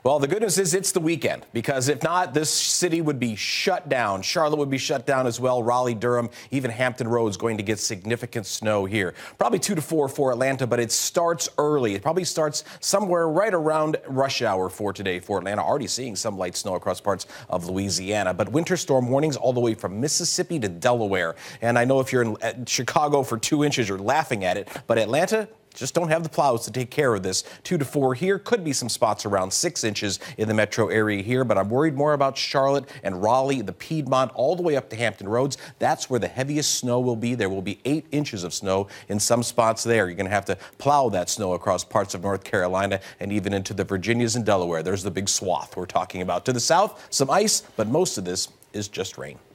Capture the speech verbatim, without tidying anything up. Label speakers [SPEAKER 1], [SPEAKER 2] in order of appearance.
[SPEAKER 1] Well, the good news is it's the weekend, because if not, this city would be shut down. Charlotte would be shut down as well. Raleigh, Durham, even Hampton Roads going to get significant snow here. Probably two to four for Atlanta, but it starts early. It probably starts somewhere right around rush hour for today for Atlanta. Already seeing some light snow across parts of Louisiana, but winter storm warnings all the way from Mississippi to Delaware. And I know if you're in Chicago for two inches, you're laughing at it, but Atlanta just don't have the plows to take care of this. Two to four here. Could be some spots around six inches in the metro area here, but I'm worried more about Charlotte and Raleigh, the Piedmont, all the way up to Hampton Roads. That's where the heaviest snow will be. There will be eight inches of snow in some spots there. You're going to have to plow that snow across parts of North Carolina and even into the Virginias and Delaware. There's the big swath we're talking about. To the south, some ice, but most of this is just rain.